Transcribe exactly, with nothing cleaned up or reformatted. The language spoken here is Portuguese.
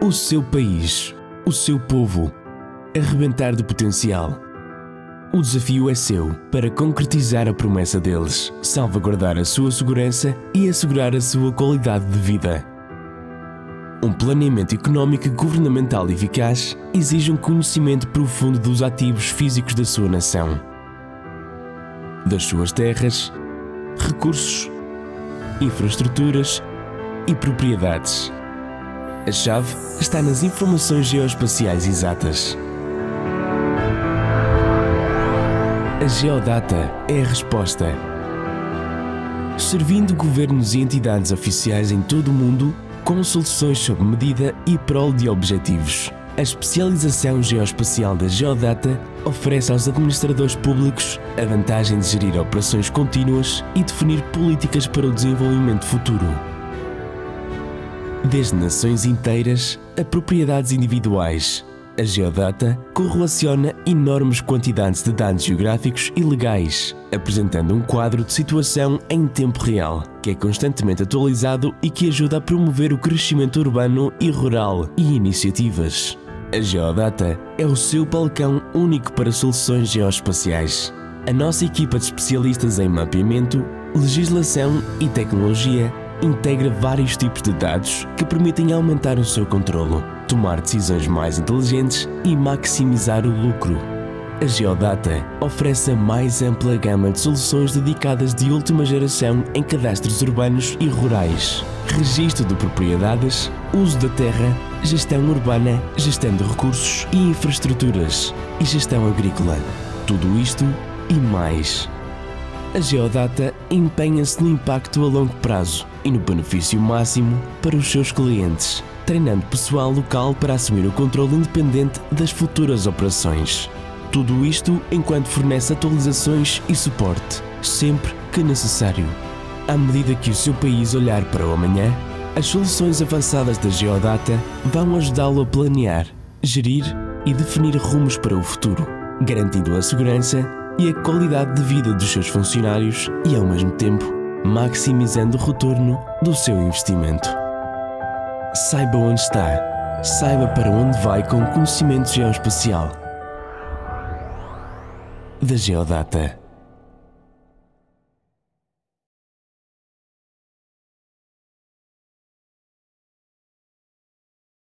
O seu país, o seu povo, arrebentar de potencial. O desafio é seu para concretizar a promessa deles, salvaguardar a sua segurança e assegurar a sua qualidade de vida. Um planeamento económico governamental eficaz exige um conhecimento profundo dos ativos físicos da sua nação, das suas terras, recursos, infraestruturas e propriedades. A chave está nas informações geoespaciais exatas. A Geodata é a resposta. Servindo governos e entidades oficiais em todo o mundo com soluções sob medida e prol de objetivos. A especialização geoespacial da Geodata oferece aos administradores públicos a vantagem de gerir operações contínuas e definir políticas para o desenvolvimento futuro. Desde nações inteiras a propriedades individuais, a Geodata correlaciona enormes quantidades de dados geográficos e legais, apresentando um quadro de situação em tempo real, que é constantemente atualizado e que ajuda a promover o crescimento urbano e rural e iniciativas. A Geodata é o seu balcão único para soluções geoespaciais. A nossa equipa de especialistas em mapeamento, legislação e tecnologia integra vários tipos de dados que permitem aumentar o seu controlo, tomar decisões mais inteligentes e maximizar o lucro. A Geodata oferece a mais ampla gama de soluções dedicadas de última geração em cadastros urbanos e rurais, registro de propriedades, uso da terra, gestão urbana, gestão de recursos e infraestruturas e gestão agrícola. Tudo isto e mais. A Geodata empenha-se no impacto a longo prazo e no benefício máximo para os seus clientes, treinando pessoal local para assumir o controle independente das futuras operações. Tudo isto enquanto fornece atualizações e suporte, sempre que necessário. À medida que o seu país olhar para o amanhã, as soluções avançadas da Geodata vão ajudá-lo a planear, gerir e definir rumos para o futuro, garantindo a segurança e a qualidade de vida dos seus funcionários e, ao mesmo tempo, maximizando o retorno do seu investimento. Saiba onde está, saiba para onde vai com o conhecimento geoespacial da Geodata.